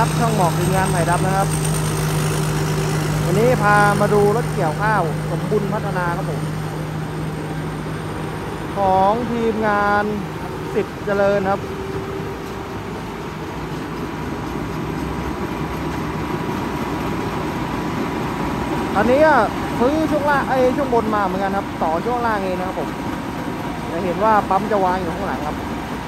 ครับช่องหมอกทีมงานใหม่ดำนะครับวันนี้พามาดูรถเกี่ยวข้าวสมบุญพัฒนาครับผมของทีมงานสิทธิ์เจริญครับอันนี้ซื้อช่วงล่างช่วงบนมาเหมือนกันครับต่อช่วงล่างเองนะครับผมจะเห็นว่าปั๊มจะวางอยู่ข้างหลังครับ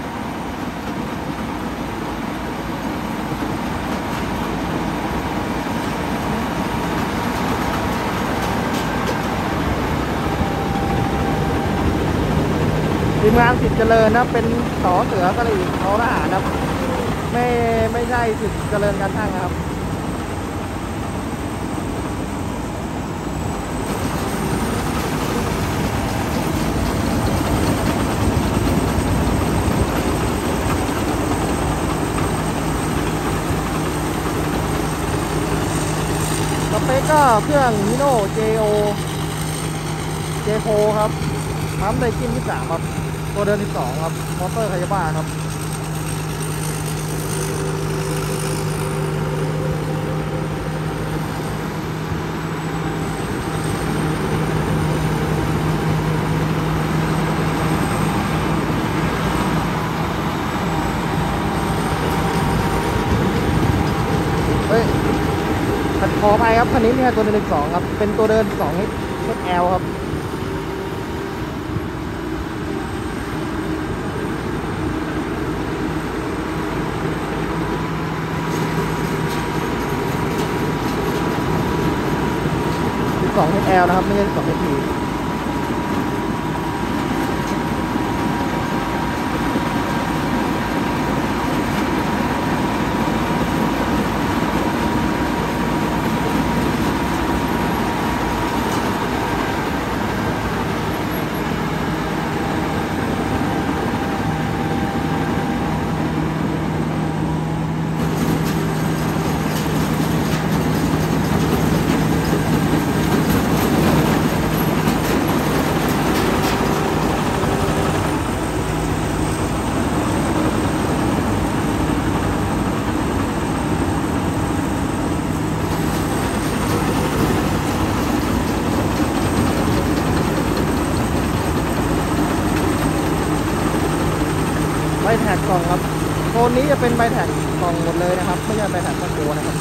ทีมงานสิทธิ์เจริญนะเป็นต่อเสือกะหรี่เขาทหารครับไม่ใช่สิทธิ์เจริญการช่างนะครับสเปคก็เครื่องฮิโน่ J4 ครับปั๊มไดกิน23ครับตัวเดิน12ครับมอเตอร์ไคยาบ้าครับเฮ้ยขออภัยครับคันนี้มีแค่ตัวเดิน12ครับเป็นตัวเดิน2 XL ครับ12 XL นะครับไม่ใช่12 XPใบแท็กกล่องครับโซนนี้จะเป็นใบแท็กกล่องหมดเลยนะครับไม่ใช่ใบแท็กทั้งตัวนะครับ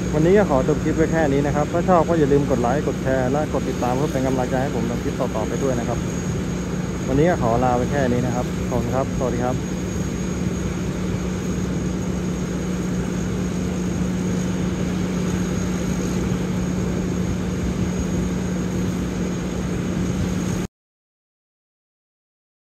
วันนี้ก็ขอจบคลิปไว้แค่นี้นะครับถ้าชอบก็อย่าลืมกดไลค์กดแชร์และกดติดตามเพื่อเป็นกำลังใจให้ผมทำคลิปต่อๆไปด้วยนะครับวันนี้ก็ขอลาไปแค่นี้นะครับขอบคุณครับสวัสดีครับ